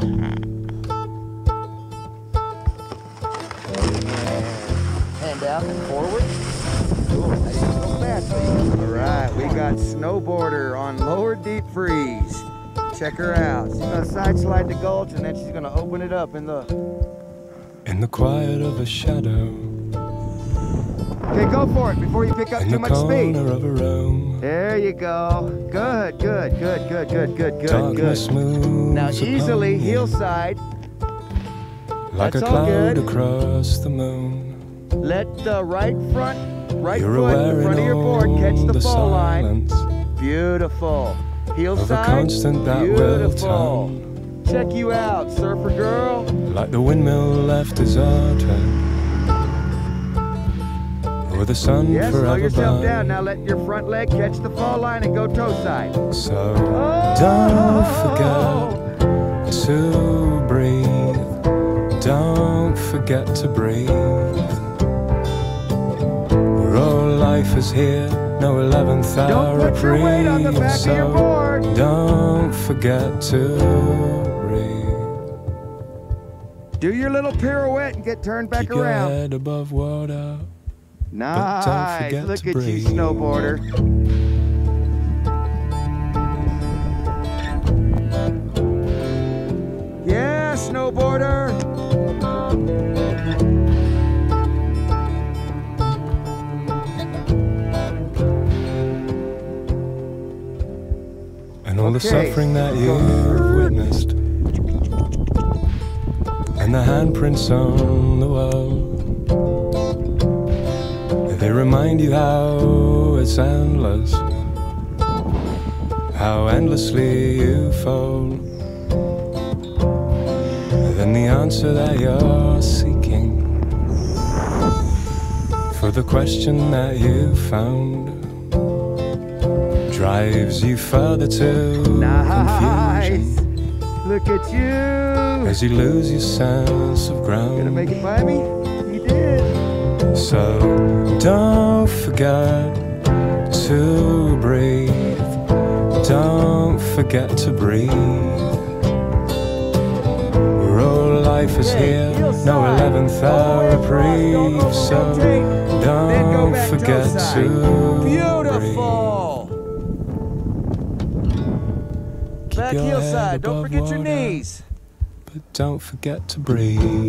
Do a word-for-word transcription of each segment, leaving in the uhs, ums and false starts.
Hand out and forward. Cool, nice and go fast, baby. All right, we got Snowboarder on Lower Deep Freeze. Check her out. She's gonna side slide the gulch and then she's gonna open it up in the... In the quiet of a shadow. Okay, go for it before you pick up In too the much speed. corner of a room. There you go. Good, good, good, good, good, good, good, Darkness good. moves Now easily, upon me, heel side. like That's a all cloud good. across the moon. Let the right front, right You're foot aware in front of in your board catch all the the fall line. silence Beautiful. Heel of a side. constant that will Beautiful. turn, Check you out, surfer girl. like the windmill left deserted, or the sun Yes, slow forever yourself burned. down. Now let your front leg catch the fall line and go toe side. So Oh! don't forget to breathe. Don't forget to breathe. We're all life is here, no eleventh Don't hour put your weight on the reprieve. back of your So board. don't forget to breathe. Do your little pirouette and get turned back Keep your around. head above water. don't Nice. forget Look to at you, breathe. snowboarder. Yeah, snowboarder. And all the Okay. suffering that you've witnessed, and the handprints on the wall, they remind you how it's endless, how endlessly you fall. Then the answer that you're seeking for the question that you found drives you further to Nice. confusion Look at you. as you lose your sense of Gonna ground. make it by me? You did. So don't forget to breathe. Don't forget to breathe. We're all life is Okay, here, heel no side. eleventh All the hour way across, don't reprieve. So over-rotate, then go don't back toe forget side. to breathe. Beautiful. Back your heel head side. Don't above forget your water. knees. But don't forget to breathe.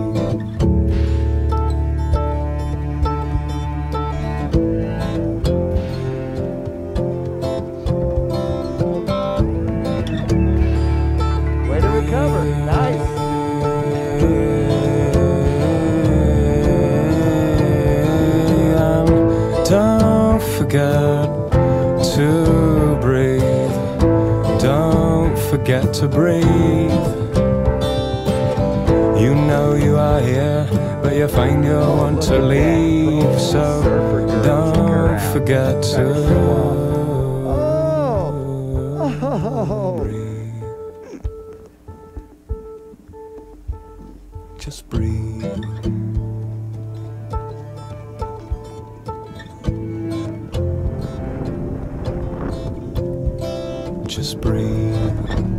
Way to recover. Nice. And don't forget to breathe. Don't forget to breathe. You know you are here, but you find you want to leave. So don't forget to Oh. breathe. Just breathe. Just breathe.